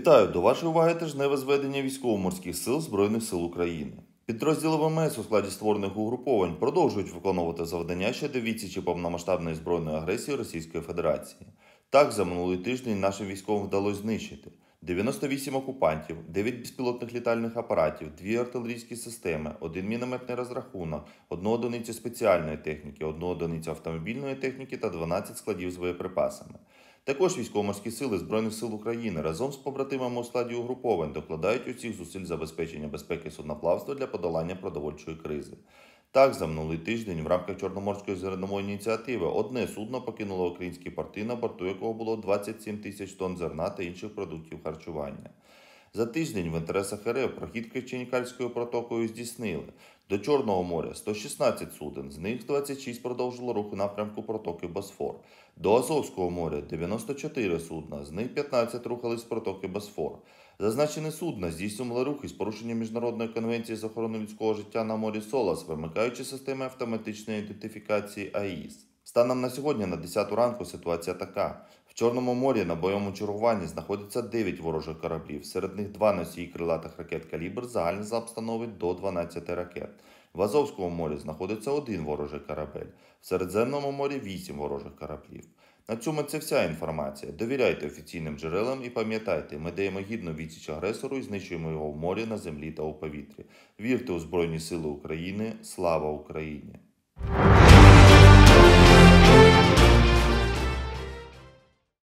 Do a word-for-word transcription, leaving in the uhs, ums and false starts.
Вітаю! До вашої уваги тижневе зведення військово-морських сил Збройних сил України. Підрозділи ВМС у складі створених угруповань продовжують виконувати завдання щодо відсічі повномасштабної збройної агресії Російської Федерації. Так, за минулий тиждень нашим військовим вдалося знищити дев'яносто вісім окупантів, дев'ять безпілотних літальних апаратів, дві артилерійські системи, один мінометний розрахунок, одну одиницю спеціальної техніки, одну одиницю автомобільної техніки та дванадцять складів з боєприпасами. Також військово-морські сили Збройних сил України разом з побратимами у складі угруповань докладають усіх зусиль забезпечення безпеки судноплавства для подолання продовольчої кризи. Так, за минулий тиждень в рамках Чорноморської зернової ініціативи одне судно покинуло українські порти, на борту якого було двадцять сім тисяч тонн зерна та інших продуктів харчування. За тиждень в інтересах РФ прохід Керченською протокою здійснили до Чорного моря сто шістнадцять суден, з них двадцять шість продовжило рух у напрямку протоки Босфор. До Азовського моря дев'яносто чотири судна, з них п'ятнадцять рухались з протоки Босфор. Зазначені судна здійснювали рух із порушенням Міжнародної конвенції з охорони людського життя на морі СОЛАС, вимикаючи системи автоматичної ідентифікації АІС. Станом на сьогодні на десяту ранку ситуація така. В Чорному морі на бойовому чергуванні знаходиться дев'ять ворожих кораблів, серед них два носії крилатих ракет «Калібр», загальний залп становить до дванадцяти ракет. В Азовському морі знаходиться один ворожий корабель, в Середземному морі вісім ворожих кораблів. На цьому це вся інформація. Довіряйте офіційним джерелам і пам'ятайте, ми даємо гідну відсіч агресору і знищуємо його в морі, на землі та у повітрі. Вірте у Збройні Сили України. Слава Україні!